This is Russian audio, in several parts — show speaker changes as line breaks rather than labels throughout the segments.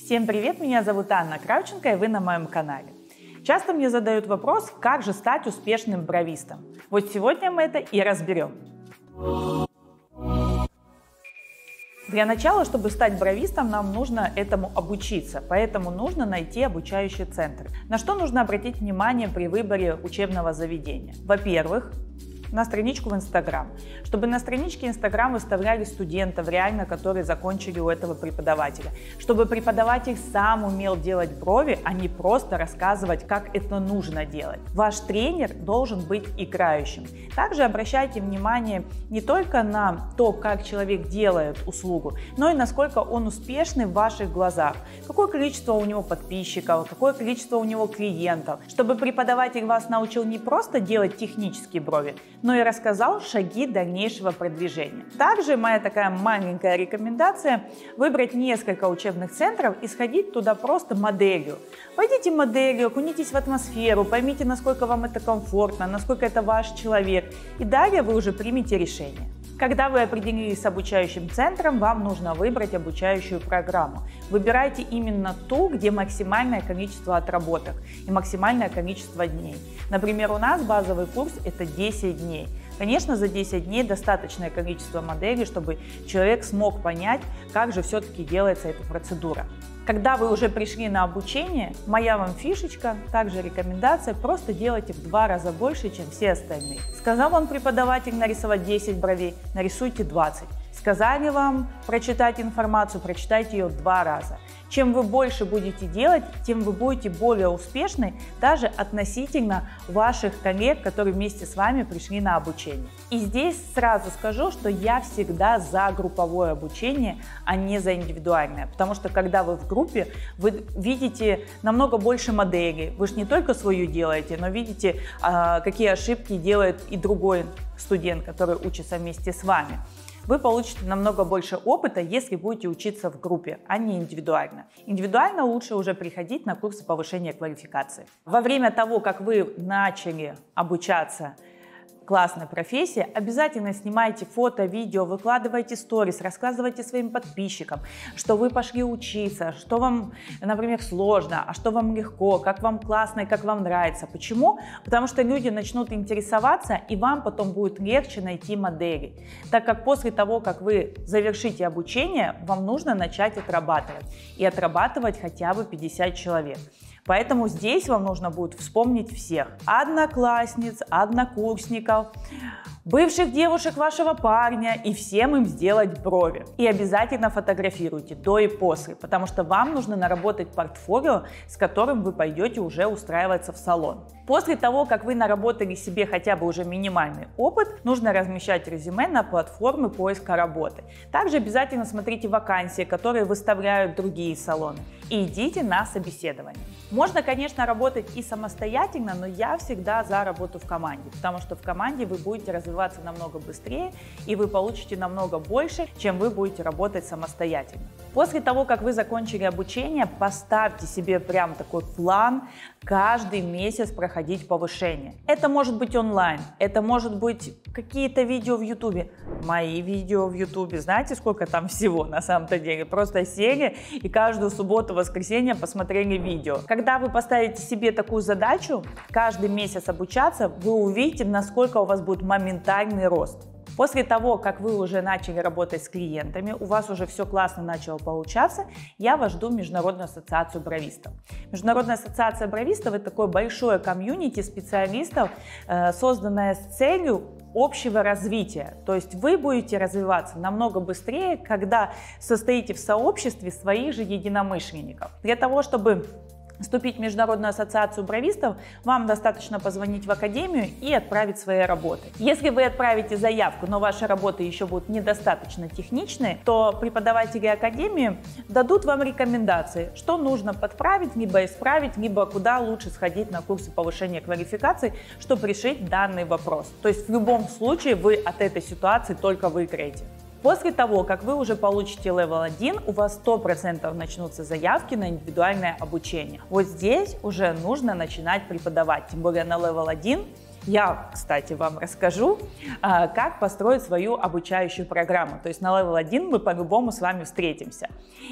Всем привет, меня зовут Анна Кравченко, и вы на моем канале. Часто мне задают вопрос, как же стать успешным бровистом. Вот сегодня мы это и разберем. Для начала, чтобы стать бровистом, нам нужно этому обучиться, поэтому нужно найти обучающий центр. На что нужно обратить внимание при выборе учебного заведения? Во-первых, на страничку в Instagram. Чтобы на страничке Instagram выставляли студентов, реально, которые закончили у этого преподавателя. Чтобы преподаватель сам умел делать брови, а не просто рассказывать, как это нужно делать. Ваш тренер должен быть играющим. Также обращайте внимание не только на то, как человек делает услугу, но и насколько он успешный в ваших глазах. Какое количество у него подписчиков, какое количество у него клиентов. Чтобы преподаватель вас научил не просто делать технические брови, но и рассказал шаги дальнейшего продвижения. Также моя такая маленькая рекомендация – выбрать несколько учебных центров и сходить туда просто моделью. Пойдите моделью, окунитесь в атмосферу, поймите, насколько вам это комфортно, насколько это ваш человек, и далее вы уже примете решение. Когда вы определились с обучающим центром, вам нужно выбрать обучающую программу. Выбирайте именно ту, где максимальное количество отработок и максимальное количество дней. Например, у нас базовый курс – это 10 дней. Конечно, за 10 дней достаточное количество моделей, чтобы человек смог понять, как же все-таки делается эта процедура. Когда вы уже пришли на обучение, моя вам фишечка, также рекомендация, просто делайте в 2 раза больше, чем все остальные. Сказал вам преподаватель нарисовать 10 бровей, нарисуйте 20. Сказали вам прочитать информацию, прочитайте ее в 2 раза. Чем вы больше будете делать, тем вы будете более успешны даже относительно ваших коллег, которые вместе с вами пришли на обучение. И здесь сразу скажу, что я всегда за групповое обучение, а не за индивидуальное. Потому что когда вы в группе, вы видите намного больше моделей. Вы же не только свою делаете, но видите, какие ошибки делает и другой студент, который учится вместе с вами. Вы получите намного больше опыта, если будете учиться в группе, а не индивидуально. Индивидуально лучше уже приходить на курсы повышения квалификации. Во время того, как вы начали обучаться классной профессии, обязательно снимайте фото, видео, выкладывайте сторис, рассказывайте своим подписчикам, что вы пошли учиться, что вам, например, сложно, а что вам легко, как вам классно и как вам нравится. Почему? Потому что люди начнут интересоваться, и вам потом будет легче найти модели. Так как после того, как вы завершите обучение, вам нужно начать отрабатывать. И отрабатывать хотя бы 50 человек. Поэтому здесь вам нужно будет вспомнить всех: одноклассниц, однокурсников, бывших девушек вашего парня, и всем им сделать брови. И обязательно фотографируйте до и после, потому что вам нужно наработать портфолио, с которым вы пойдете уже устраиваться в салон. После того, как вы наработали себе хотя бы уже минимальный опыт, нужно размещать резюме на платформы поиска работы. Также обязательно смотрите вакансии, которые выставляют другие салоны, и идите на собеседование. Можно, конечно, работать и самостоятельно, но я всегда за работу в команде, потому что в команде вы будете развиваться намного быстрее, и вы получите намного больше, чем вы будете работать самостоятельно. После того, как вы закончили обучение, поставьте себе прям такой план каждый месяц проходить повышение. Это может быть онлайн, это может быть какие-то видео в YouTube. Мои видео в YouTube, знаете, сколько там всего на самом-то деле? Просто сели и каждую субботу, воскресенье посмотрели видео. Когда вы поставите себе такую задачу, каждый месяц обучаться, вы увидите, насколько у вас будет моментальный рост. После того, как вы уже начали работать с клиентами, у вас уже все классно начало получаться, я вас жду в Международную ассоциацию бровистов. Международная ассоциация бровистов – это такое большое комьюнити специалистов, созданное с целью общего развития. То есть вы будете развиваться намного быстрее, когда состоите в сообществе своих же единомышленников. Для того, чтобы вступить в Международную ассоциацию бровистов, вам достаточно позвонить в академию и отправить свои работы. Если вы отправите заявку, но ваши работы еще будут недостаточно техничные, то преподаватели академии дадут вам рекомендации, что нужно подправить, либо исправить, либо куда лучше сходить на курсы повышения квалификации, чтобы решить данный вопрос. То есть в любом случае вы от этой ситуации только выиграете. После того, как вы уже получите Level 1, у вас 100% начнутся заявки на индивидуальное обучение. Вот здесь уже нужно начинать преподавать, тем более на Level 1 Я, кстати, вам расскажу, как построить свою обучающую программу. То есть на Level 1 мы по-любому с вами встретимся.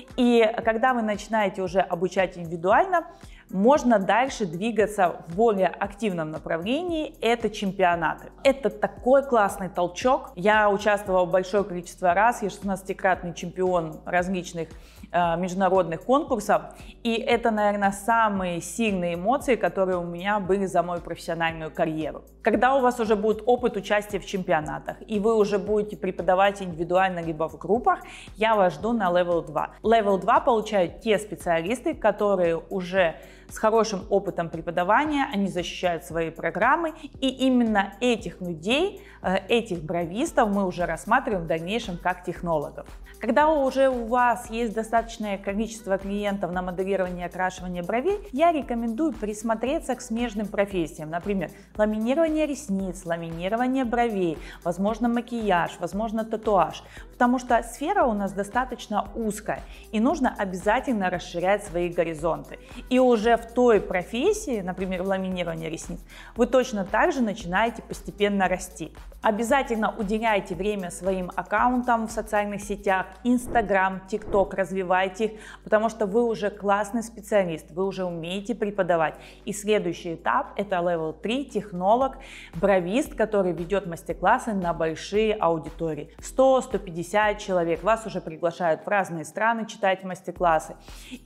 И когда вы начинаете уже обучать индивидуально, можно дальше двигаться в более активном направлении, это чемпионаты. Это такой классный толчок. Я участвовала большое количество раз, я 16-кратный чемпион различных международных конкурсов, и это, наверное, самые сильные эмоции, которые у меня были за мою профессиональную карьеру. Когда у вас уже будет опыт участия в чемпионатах, и вы уже будете преподавать индивидуально либо в группах, я вас жду на Level 2. Level 2 получают те специалисты, которые уже с хорошим опытом преподавания, они защищают свои программы, и именно этих людей, этих бровистов мы уже рассматриваем в дальнейшем как технологов. Когда уже у вас есть достаточное количество клиентов на моделирование и окрашивание бровей, я рекомендую присмотреться к смежным профессиям, например, ламинирование ресниц, ламинирование бровей, возможно макияж, возможно татуаж, потому что сфера у нас достаточно узкая, и нужно обязательно расширять свои горизонты. И уже в той профессии, например, в ламинировании ресниц, вы точно так же начинаете постепенно расти. Обязательно уделяйте время своим аккаунтам в социальных сетях, Instagram, TikTok, развивайте их, потому что вы уже классный специалист, вы уже умеете преподавать. И следующий этап – это Level 3, технолог, бровист, который ведет мастер-классы на большие аудитории. 100-150 человек, вас уже приглашают в разные страны читать мастер-классы.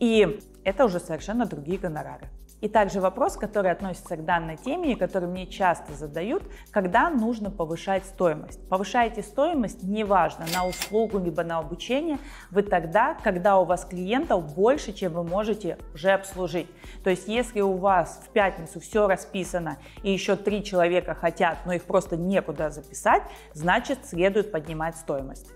И это уже совершенно другие гонорары. И также вопрос, который относится к данной теме и который мне часто задают, когда нужно повышать стоимость. Повышаете стоимость, неважно, на услугу либо на обучение, вы тогда, когда у вас клиентов больше, чем вы можете уже обслужить. То есть если у вас в пятницу все расписано и еще 3 человека хотят, но их просто некуда записать, значит следует поднимать стоимость.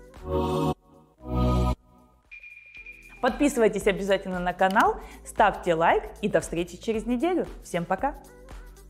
Подписывайтесь обязательно на канал, ставьте лайк и до встречи через неделю. Всем пока!